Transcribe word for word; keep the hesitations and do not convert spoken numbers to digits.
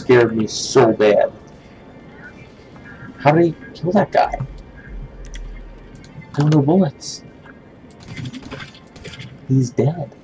scared me so bad. How did he kill that guy? No, no bullets. He's dead.